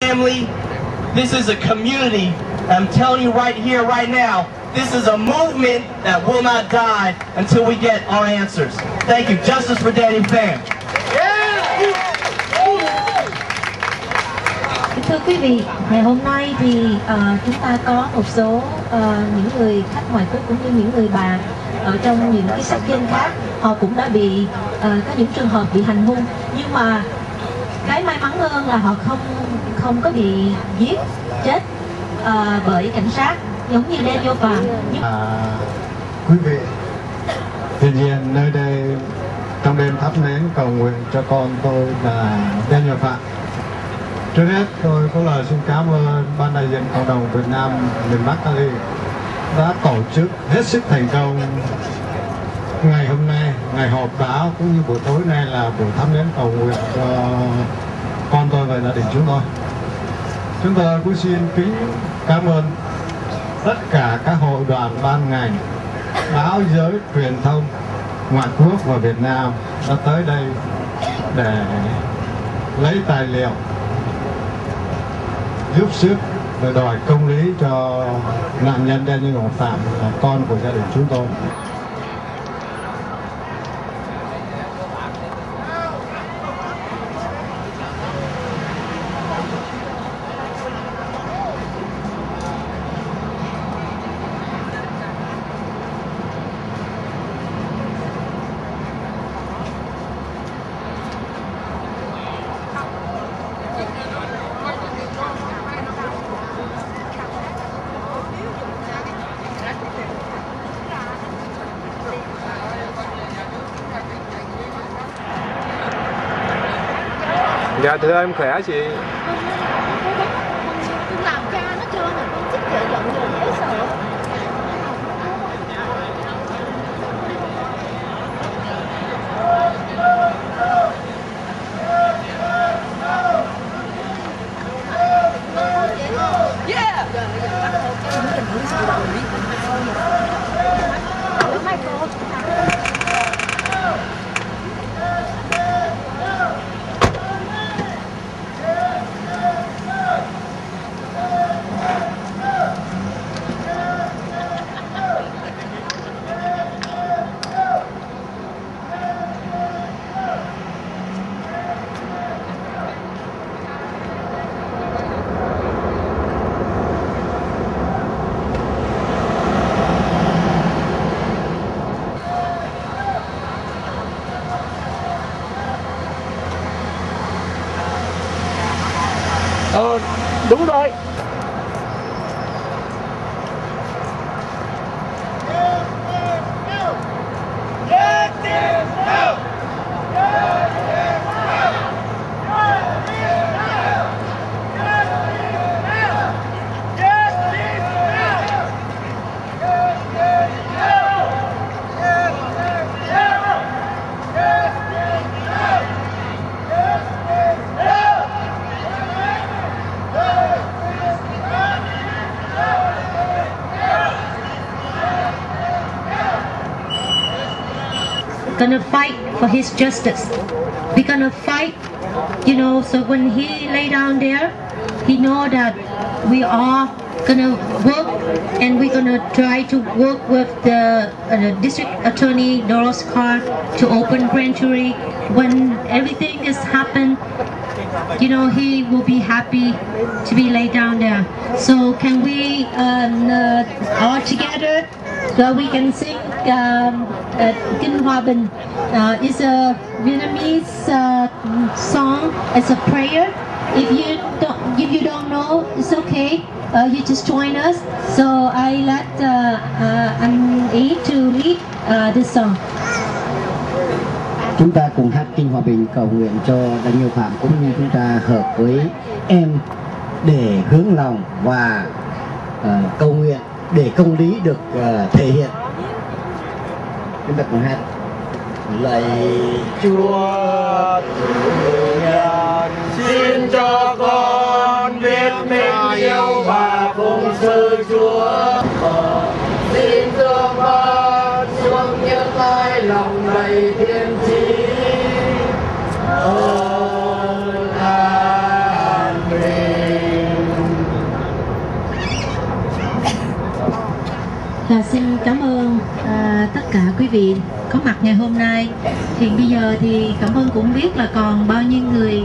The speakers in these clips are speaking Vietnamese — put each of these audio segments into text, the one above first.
family. This is a community. I'm telling you right here, right now, this is a movement that will not die until we get our answers. Thank you. Justice for Daniel Pham. Thưa quý vị, ngày hôm nay thì chúng ta có một số những người khách ngoại quốc cũng như những người bạn ở trong những cái sắc dân khác, họ cũng đã bị có những trường hợp bị hành hung, nhưng mà cái may mắn hơn là họ không có bị giết chết bởi cảnh sát giống như Daniel Pham. Quý vị, tuy nhiên nơi đây trong đêm thắp nến cầu nguyện cho con tôi là Daniel Pham. Trước hết tôi có lời xin cảm ơn ban đại diện cộng đồng Việt Nam miền Bắc Cali đã tổ chức hết sức thành công ngày hôm nay, ngày họp báo cũng như buổi tối nay là buổi thắp nến cầu nguyện cho con tôi và gia đình chúng tôi. Chúng tôi cũng xin kính cảm ơn tất cả các hội đoàn ban ngành, báo giới, truyền thông, ngoại quốc và Việt Nam đã tới đây để lấy tài liệu, giúp sức để đòi công lý cho nạn nhân Daniel Pham là con của gia đình chúng tôi. Dạ thưa em khỏe chị. Con làm cha nó trơn rồi, con thích giận rồi dễ sợ. Yeah. Đúng rồi. Gonna fight for his justice. We're gonna fight, you know, so when he lay down there, he know that we are gonna work and we're gonna try to work with the district attorney Doros Carr to open grand jury. When everything is happened, you know, he will be happy to be laid down there. So can we all together so we can sing Kinh Hòa Bình. It's a Vietnamese song. It's a prayer. If you don't know, it's okay. You just join us. So I let anh Ý to lead this song. Chúng ta cùng hát Kinh Hòa Bình cầu nguyện cho Daniel Pham, cũng như chúng ta hợp với em để hướng lòng và cầu nguyện để công lý được thể hiện. Chúng ta cùng hát. Lạy Chúa Thượng Nhân, xin cho con biết mình yêu và phụng sự Chúa. Xin thương con xuống những ai lòng đầy thiên chí. Ơn an bình. Và xin cảm ơn tất cả quý vị có mặt ngày hôm nay. Thì bây giờ thì cảm ơn cũng biết là còn bao nhiêu người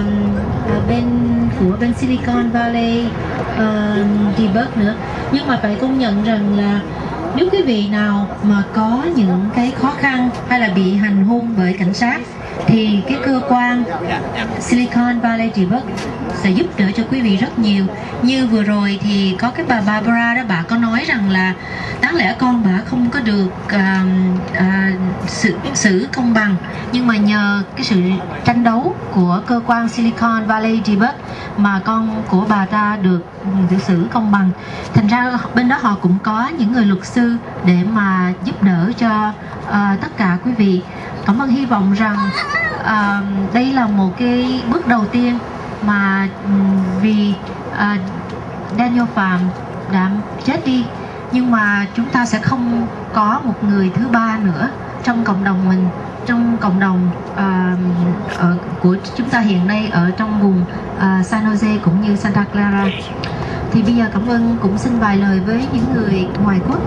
bên Silicon Valley debug nữa. Nhưng mà phải công nhận rằng là nếu quý vị nào mà có những cái khó khăn hay là bị hành hung bởi cảnh sát thì cái cơ quan Silicon Valley debug sẽ giúp đỡ cho quý vị rất nhiều. Như vừa rồi thì có cái bà Barbara đó, bà có nói rằng là đáng lẽ con bà không có được xử công bằng, nhưng mà nhờ cái sự tranh đấu của cơ quan Silicon Valley debug mà con của bà ta được xử công bằng. Thành ra bên đó họ cũng có những người luật sư để mà giúp đỡ cho tất cả quý vị. Cảm ơn, hy vọng rằng đây là một cái bước đầu tiên mà vì Daniel Pham đã chết đi, nhưng mà chúng ta sẽ không có một người thứ ba nữa trong cộng đồng mình, trong cộng đồng của chúng ta hiện nay ở trong vùng San Jose cũng như Santa Clara. Thì bây giờ cảm ơn cũng xin vài lời với những người ngoài quốc.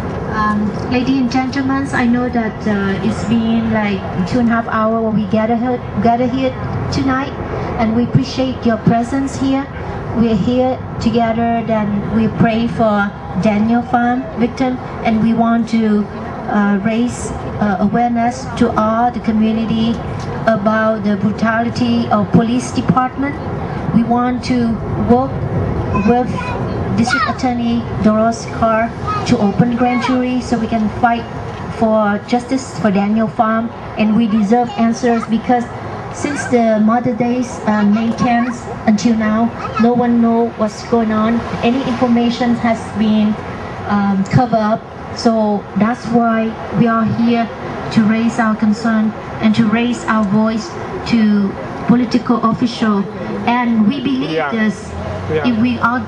Ladies and gentlemen, I know that it's been like 2.5 hours when we gather here tonight, and we appreciate your presence here. We're here together, then we pray for Daniel Pham victim, and we want to raise awareness to all the community about the brutality of police department. We want to work with District Attorney Doros Carr to open grand jury so we can fight for justice for Daniel Pham, and we deserve answers because since the Mother Days, May 10th until now, no one knows what's going on. Any information has been covered up, so that's why we are here to raise our concern and to raise our voice to political officials. And we believe this. If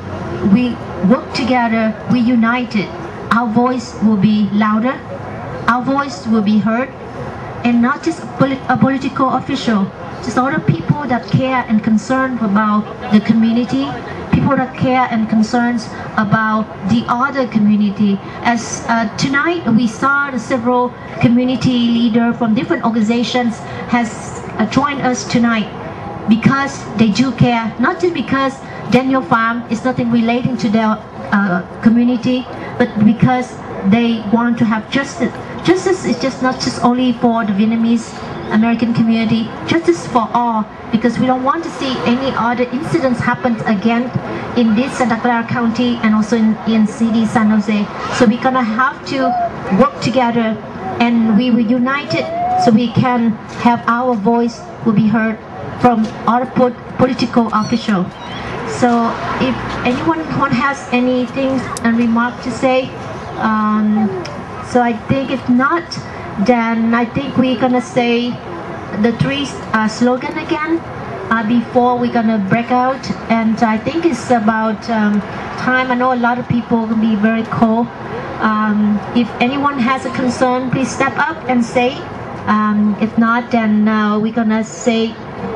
we work together, we united, our voice will be louder, our voice will be heard, and not just a political official, just other people that care and concerned about the community, people that care and concerns about the other community. As tonight we saw several community leaders from different organizations has joined us tonight because they do care, not just because Daniel Pham is nothing relating to their community, but because they want to have justice. Justice is just not just only for the Vietnamese American community, justice for all, because we don't want to see any other incidents happen again in this Santa Clara County and also in city San Jose. So we're gonna have to work together, and we will unite it so we can have our voice will be heard from our political officials. So if anyone has anything and remark to say, so I think if not, then I think we're gonna say the three slogan again before we're gonna break out. And I think it's about time. I know a lot of people will be very cold. If anyone has a concern, please step up and say. If not, then we're gonna say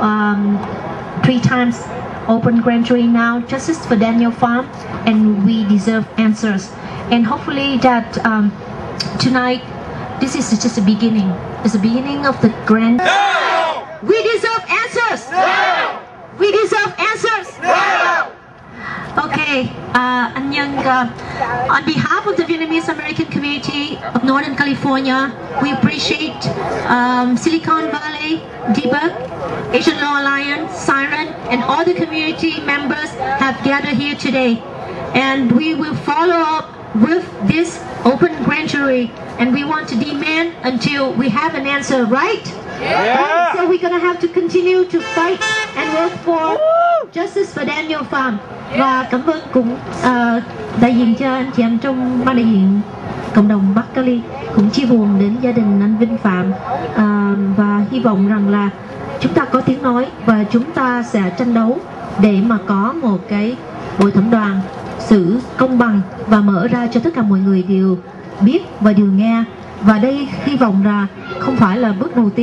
3 times. Open grand jury now, justice for Daniel Pham, and we deserve answers. And hopefully that tonight, this is just the beginning. It's the beginning of the grand. No! We deserve answers. No! We deserve answers. No! Okay, anh Nhân, on behalf of the Vietnamese American community of Northern California, we appreciate Silicon Valley, Debug, Asian Law Alliance, Siren, and all the community members have gathered here today. And we will follow up with this open grand jury, and we want to demand until we have an answer, right? Yeah. So we're gonna have to continue to fight and work for justice for Daniel Pham. Và cảm ơn cũng đại diện cho anh chị em trong ban đại diện cộng đồng Bắc Cali cũng chia buồn đến gia đình anh Vinh Phạm, và hy vọng rằng là chúng ta có tiếng nói và chúng ta sẽ tranh đấu để mà có một cái bồi thẩm đoàn xử công bằng và mở ra cho tất cả mọi người đều biết và đều nghe. Và đây hy vọng là không phải là bước đầu tiên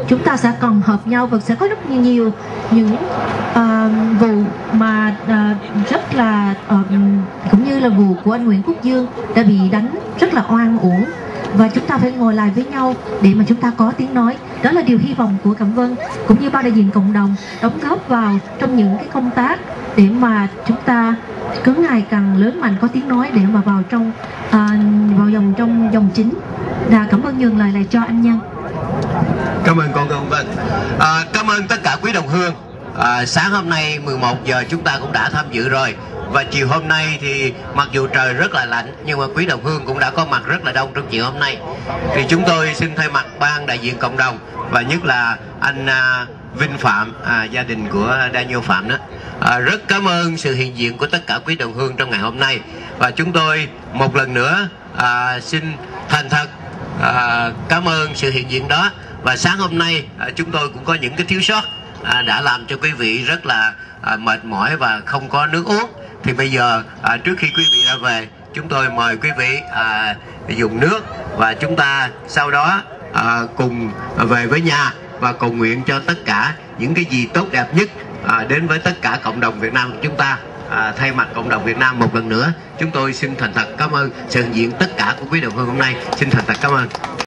chúng ta sẽ còn hợp nhau và sẽ có rất nhiều những vụ mà rất là cũng như là vụ của anh Nguyễn Quốc Dương đã bị đánh rất là oan uổng, và chúng ta phải ngồi lại với nhau để mà chúng ta có tiếng nói. Đó là điều hy vọng của Cẩm Vân cũng như ban đại diện cộng đồng đóng góp vào trong những cái công tác để mà chúng ta cứ ngày càng lớn mạnh có tiếng nói để mà vào trong trong dòng chính. Cảm ơn nhường lời lại cho anh Nhân. Cảm ơn con Vân. Cảm ơn tất cả quý đồng hương. Sáng hôm nay 11 giờ chúng ta cũng đã tham dự rồi, và chiều hôm nay thì mặc dù trời rất là lạnh nhưng mà quý đồng hương cũng đã có mặt rất là đông trong chiều hôm nay. Thì chúng tôi xin thay mặt ban đại diện cộng đồng và nhất là anh Vinh Phạm, gia đình của Daniel Phạm đó, rất cảm ơn sự hiện diện của tất cả quý đồng hương trong ngày hôm nay, và chúng tôi một lần nữa xin thành thật cảm ơn sự hiện diện đó. Và sáng hôm nay chúng tôi cũng có những cái thiếu sót đã làm cho quý vị rất là mệt mỏi và không có nước uống. Thì bây giờ trước khi quý vị ra về, chúng tôi mời quý vị dùng nước, và chúng ta sau đó cùng về với nhà và cầu nguyện cho tất cả những cái gì tốt đẹp nhất đến với tất cả cộng đồng Việt Nam của chúng ta. Thay mặt cộng đồng Việt Nam một lần nữa, chúng tôi xin thành thật cảm ơn sự hiện diện tất cả của quý đồng hương hôm nay. Xin thành thật cảm ơn.